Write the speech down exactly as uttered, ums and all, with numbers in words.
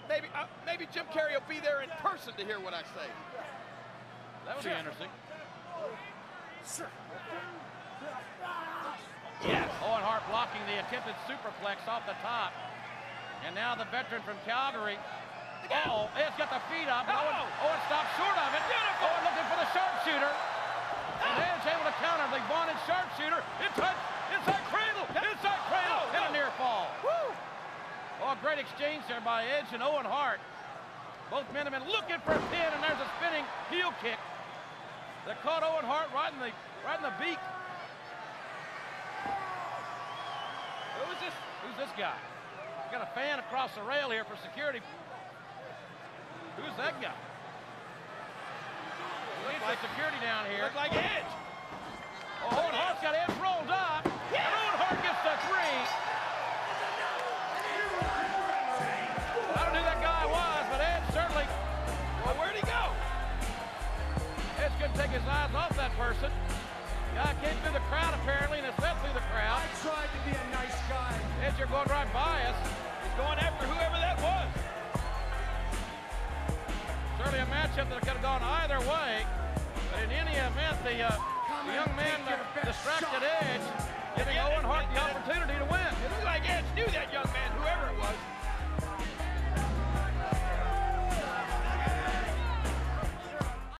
maybe uh, maybe Jim Carrey will be there in person to hear what I say. That would be interesting. Yes. Owen Hart blocking the attempted superplex off the top. And now the veteran from Calgary. Oh, Ed's got the feet up. Oh. Owen, Owen stopped short of it. Beautiful. Owen looking for the sharpshooter. And Ed's able to counter the vaunted sharpshooter. Inside, inside cradle, inside cradle, Oh, and a no. near fall. Woo. Oh, great exchange there by Edge and Owen Hart. Both men have been looking for a pin, and there's a spinning heel kick that caught Owen Hart right in the right in the beak. Who's this? Who's this guy? Got a fan across the rail here for security. Who's that guy? Leads the security down here. Look like Edge. Oh, Owen Hart's got Edge rolled up. Yeah. And Owen Hart gets the three. I don't know who that guy was, but Edge certainly. Well, where'd he go? Edge couldn't take his eyes off that person. Guy came through the crowd apparently, and has went through the crowd. I tried to be a nice guy. Edge, you're going right by us. He's going after whoever that was. Certainly a matchup that could have gone either way. But in any event, the, uh, the young man uh, distracted Edge, giving Owen Hart